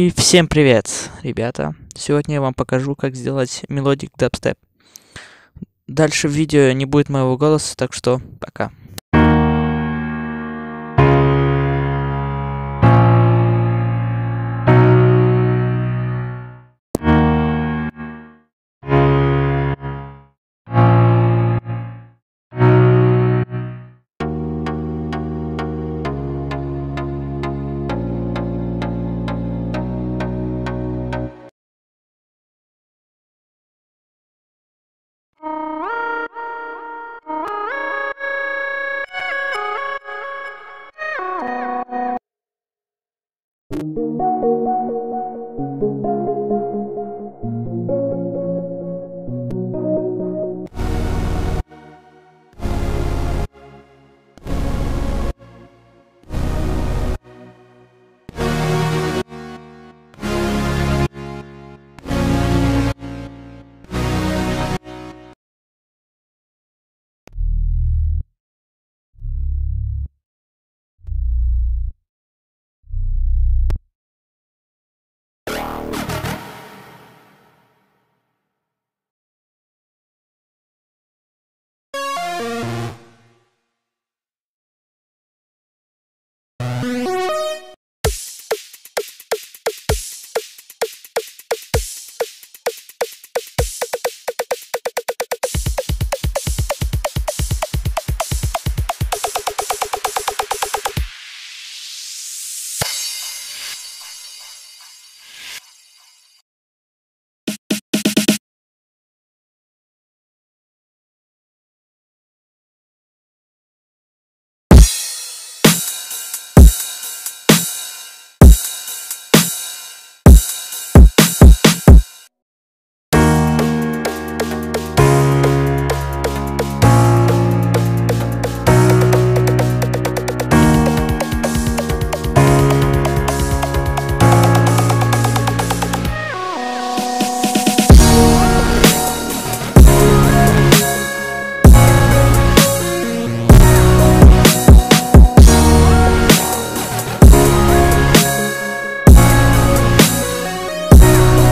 И всем привет, ребята! Сегодня я вам покажу, как сделать мелодик дабстеп. Дальше в видео не будет моего голоса, так что пока.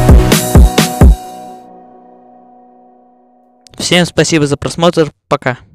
Всем спасибо за просмотр, пока.